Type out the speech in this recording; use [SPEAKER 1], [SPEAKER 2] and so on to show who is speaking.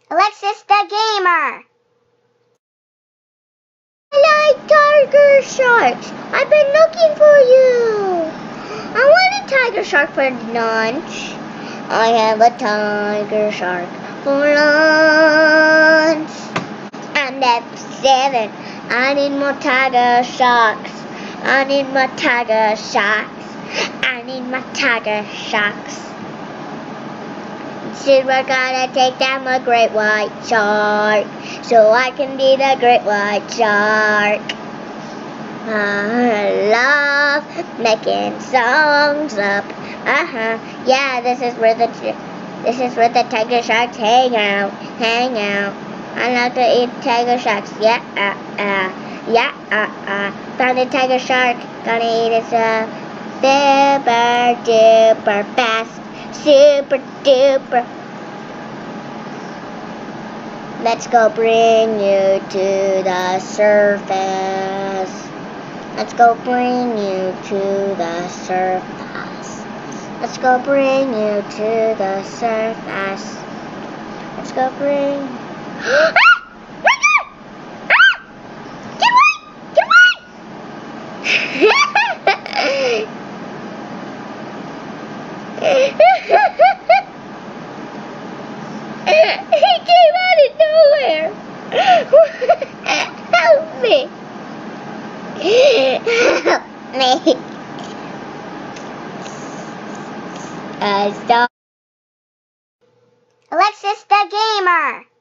[SPEAKER 1] Alexis the Gamer. I like tiger sharks. I've been looking for you. I want a tiger shark for lunch. I have a tiger shark for lunch. I'm level 7. I need more tiger sharks. I need more tiger sharks. I need my tiger sharks. Soon we're gonna take down the great white shark, so I can be the great white shark. I love making songs up. Yeah, this is where the tiger sharks hang out. I love to eat tiger sharks. Yeah. Found a tiger shark. Gonna eat it super duper fast. Super duper. Let's go bring you to the surface. Let's go bring you to the surface. Let's go bring you to the surface. Let's go bring. Get away! He came out of nowhere. Help me. Help me. Stop. Alexis the Gamer.